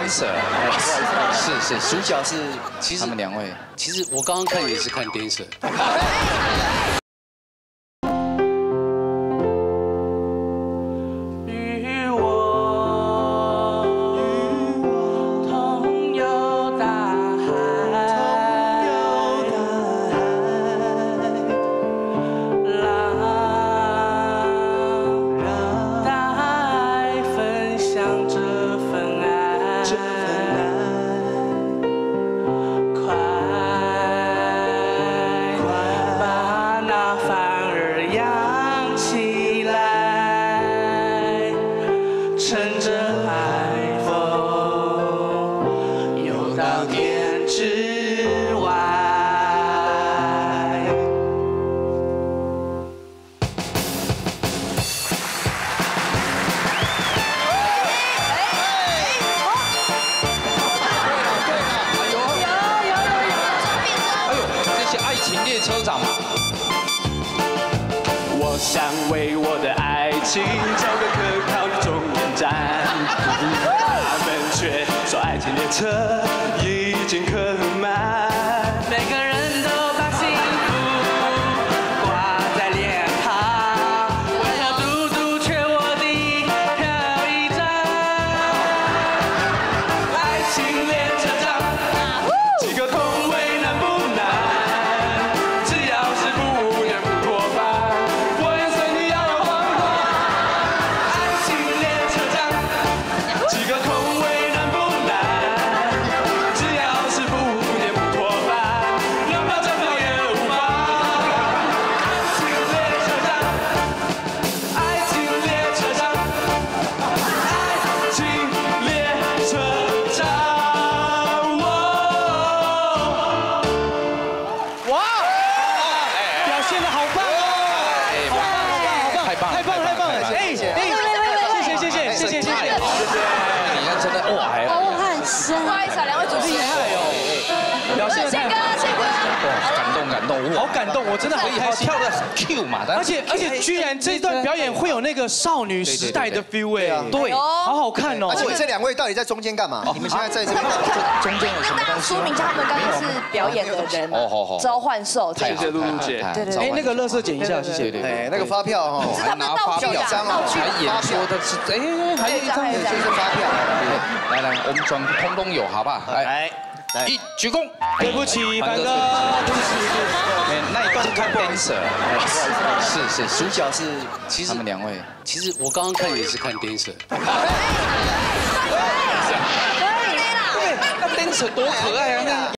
dancer， 是主角是，其实他们两位， 其实我刚刚看也是看 dancer。 趁着海风游到天之外。 这些爱情列车长嘛。 我想为我的爱情找个可靠的终点站，他们却说爱情列车已经客满。每个人都把幸福挂在脸庞，为何独独缺我的票一张？爱情列车长，几个空位难不难？只要是不言不脱班。 几个空位难不难？只要是不念不脱班，两票站票也无妨。爱情列车长，爱情列车长，哇！表现得好棒哦！好棒！ 太棒了！ 谢谢。 你看真的哇， 欧汉生， 不好意思啊，两位主持人， 表现宪哥， 感动， 好感动，我真的好开心， 跳的很 Q 嘛， 而且居然这段表演会有那个少女时代的 feel 哎， 对， 好好看哦。 而且这两位到底在中间干嘛？你们现在在这边中间有什么跟大家东西说明一下，他们刚刚是表演的人，召唤兽， 谢谢露露姐， 对， 哎，那个垃圾捡一下，谢谢。 哎，那个发票哈， 是他们道具张哦， 还演说的是哎，还有一张就是发票。 来，我们转通通有，好不好？来，一鞠躬。 对不起，凡哥，对不起。 那一段是看 dancer， 是主角是， 其实他们两位， 其实我刚刚看也是看 dancer。 对，那 dancer 多可爱啊！